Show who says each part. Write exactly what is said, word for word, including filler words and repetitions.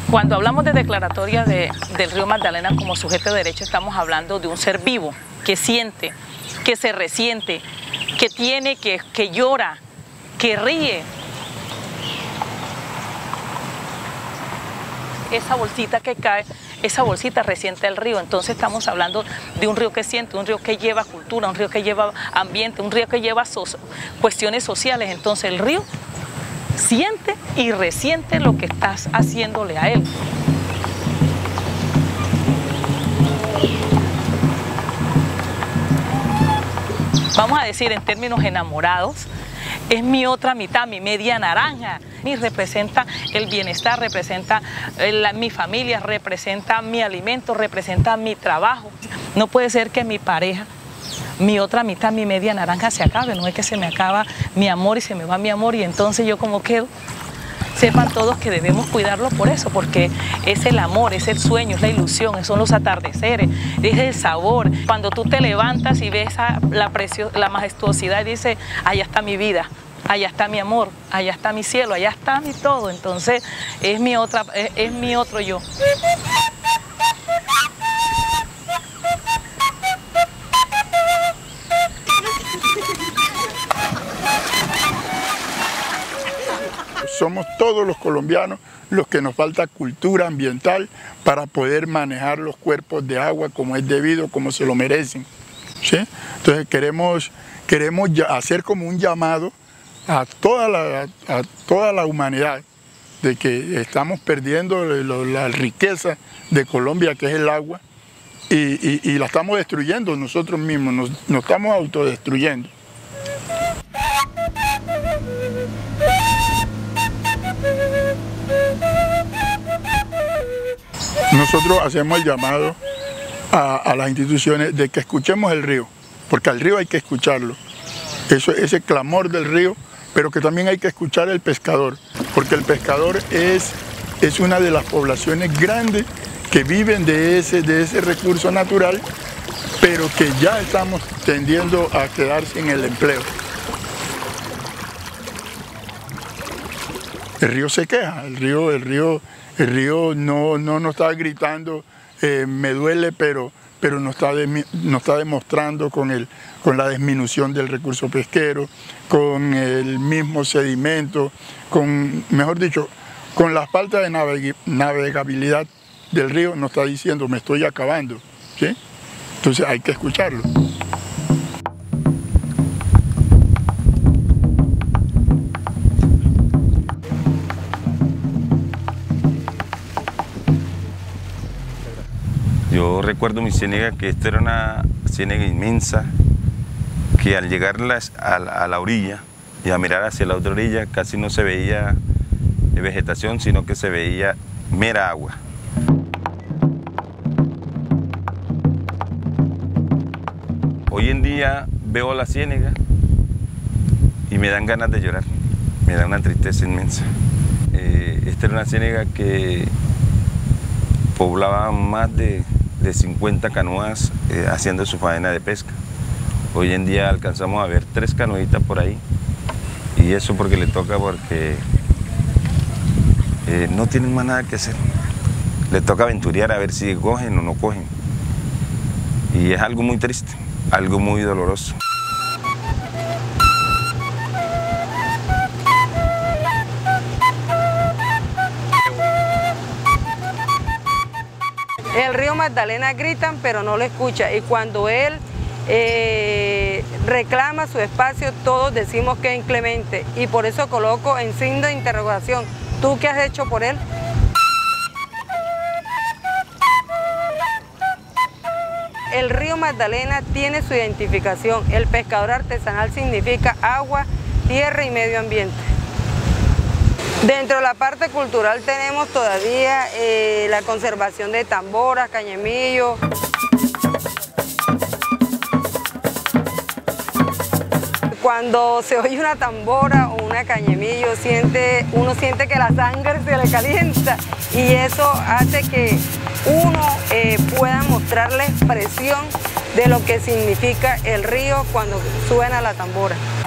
Speaker 1: Cuando hablamos de declaratoria de, del río Magdalena como sujeto de derecho, estamos hablando de un ser vivo que siente, que se resiente, que tiene, que, que llora, que ríe. Esa bolsita que cae, esa bolsita resiente el río. Entonces estamos hablando de un río que siente, un río que lleva cultura, un río que lleva ambiente, un río que lleva so cuestiones sociales. Entonces el río siente y resiente lo que estás haciéndole a él. Vamos a decir en términos enamorados, es mi otra mitad, mi media naranja. Y representa el bienestar, representa la, mi familia, representa mi alimento, representa mi trabajo. No puede ser que mi pareja, mi otra mitad, mi media naranja se acabe, no es que se me acaba mi amor y se me va mi amor y entonces yo como quedo. Sepan todos que debemos cuidarlo por eso, porque es el amor, es el sueño, es la ilusión, son los atardeceres, es el sabor. Cuando tú te levantas y ves a la, precio, la majestuosidad y dices, allá está mi vida, allá está mi amor, allá está mi cielo, allá está mi todo. Entonces es mi, otra, es, es mi otro yo.
Speaker 2: Somos todos los colombianos los que nos falta cultura ambiental para poder manejar los cuerpos de agua como es debido, como se lo merecen, ¿sí? Entonces queremos, queremos hacer como un llamado a toda la, a toda la humanidad de que estamos perdiendo la riqueza de Colombia, que es el agua, y, y, y la estamos destruyendo nosotros mismos, nos, nos estamos autodestruyendo. Nosotros hacemos el llamado a, a las instituciones de que escuchemos el río, porque al río hay que escucharlo, eso, ese clamor del río, pero que también hay que escuchar al pescador, porque el pescador es, es una de las poblaciones grandes que viven de ese, de ese recurso natural, pero que ya estamos tendiendo a quedar sin el empleo. El río se queja, el río, el río, el río no, no nos está gritando, eh, me duele, pero, pero nos está, de, nos está demostrando con, el, con la disminución del recurso pesquero, con el mismo sedimento, con, mejor dicho, con la falta de naveg navegabilidad del río, nos está diciendo, me estoy acabando, ¿sí? Entonces hay que escucharlo.
Speaker 3: Yo recuerdo mi ciénaga, que esta era una ciénaga inmensa, que al llegar las, a, a la orilla y a mirar hacia la otra orilla casi no se veía vegetación, sino que se veía mera agua. Hoy en día veo la ciénaga y me dan ganas de llorar, me da una tristeza inmensa. Eh, esta era una ciénaga que poblaba más de de cincuenta canoas eh, haciendo su faena de pesca. Hoy en día alcanzamos a ver tres canoitas por ahí, y eso porque le toca, porque eh, no tienen más nada que hacer. Le toca aventurear a ver si cogen o no cogen, y es algo muy triste, algo muy doloroso.
Speaker 4: El río Magdalena gritan, pero no lo escucha, y cuando él eh, reclama su espacio, todos decimos que es inclemente, y por eso coloco en signo de interrogación, ¿tú qué has hecho por él? El río Magdalena tiene su identificación, el pescador artesanal significa agua, tierra y medio ambiente. Dentro de la parte cultural tenemos todavía eh, la conservación de tamboras, cañamillos. Cuando se oye una tambora o una cañamillo, siente, uno siente que la sangre se le calienta, y eso hace que uno eh, pueda mostrar la expresión de lo que significa el río cuando suena la tambora.